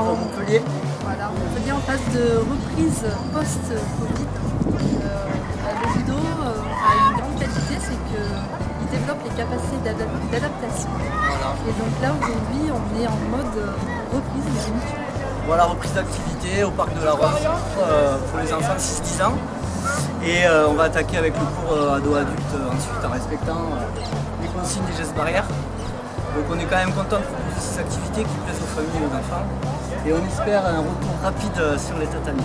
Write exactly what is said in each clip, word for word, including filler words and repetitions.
à Montpellier. Voilà, Montpellier en phase de reprise post-Covid. Euh, le judo euh, a une grande qualité, c'est qu'il développe les capacités d'adaptation. Voilà. Et donc là aujourd'hui on est en mode reprise des émissions. Voilà, reprise d'activité au parc de la Rose euh, pour les enfants six dix ans. Et euh, on va attaquer avec le cours euh, ado-adulte euh, ensuite en respectant euh, les consignes des gestes barrières. Donc on est quand même content de proposer ces activités qui plaisent aux familles et aux enfants. Et on espère un retour rapide euh, sur les tatamis.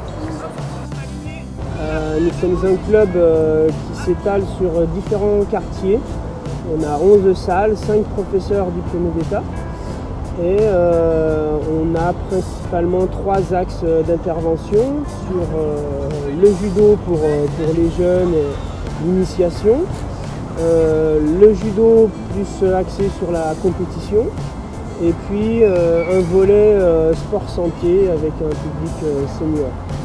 Euh, nous sommes un club euh, qui s'étale sur différents quartiers. On a onze salles, cinq professeurs diplômés d'État. Et euh, on a principalement trois axes d'intervention sur euh, le judo pour, pour les jeunes, l'initiation, euh, le judo plus axé sur la compétition, et puis euh, un volet euh, sport santé avec un public euh, senior.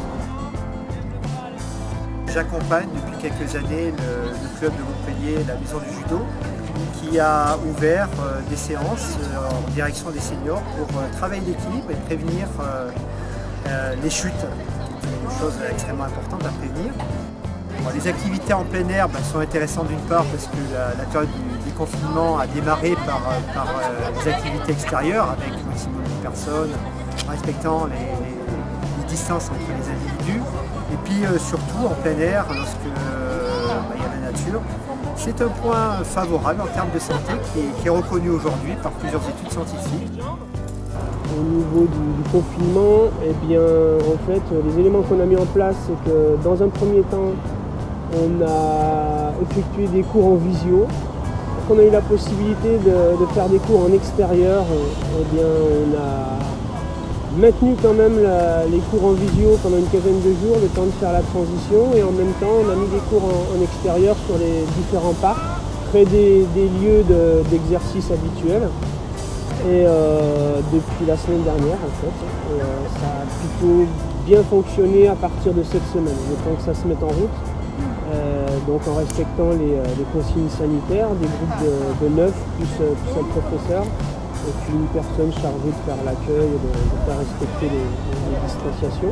J'accompagne depuis quelques années le, le club de Montpellier, la maison du judo, qui a ouvert euh, des séances euh, en direction des seniors pour euh, travailler l'équilibre et prévenir euh, euh, les chutes. C'est une chose extrêmement importante à prévenir. Bon, les activités en plein air ben, sont intéressantes d'une part parce que la, la période du déconfinement a démarré par, par euh, les activités extérieures avec un maximum de personnes, en respectant les, les, les distances entre les individus. Et puis euh, surtout en plein air, lorsque euh, ben, il y a la nature. C'est un point favorable en termes de santé qui est, qui est reconnu aujourd'hui par plusieurs études scientifiques. Au niveau du, du confinement, eh bien, en fait, les éléments qu'on a mis en place, c'est que dans un premier temps, on a effectué des cours en visio. On a eu la possibilité de, de faire des cours en extérieur, eh bien, on a maintenu quand même la, les cours en visio pendant une quinzaine de jours, le temps de faire la transition, et en même temps on a mis des cours en, en extérieur sur les différents parcs, près des, des lieux d'exercice de, habituels. Et euh, depuis la semaine dernière en fait, et, euh, ça a plutôt bien fonctionné à partir de cette semaine, le temps que ça se mette en route. Euh, donc en respectant les, les consignes sanitaires, des groupes de, de neuf plus, plus un professeur. Et puis une personne chargée de faire l'accueil et de, de faire respecter les, les distanciations.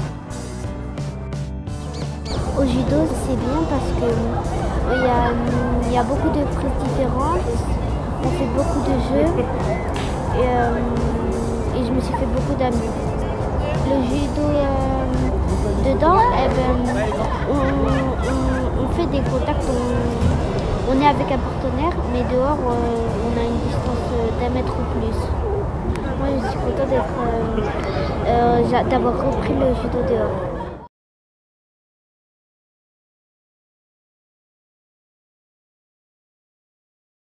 Au judo, c'est bien parce qu'il y a, y a beaucoup de prises différentes, on fait beaucoup de jeux et, euh, et je me suis fait beaucoup d'amis. Le judo, euh, dedans, eh ben, on, on, on fait des contacts, on, on est avec un partenaire, mais dehors, euh, on a une distance d'un mètre ou plus. Moi, je suis contente d'être, euh, euh, d'avoir repris le judo dehors.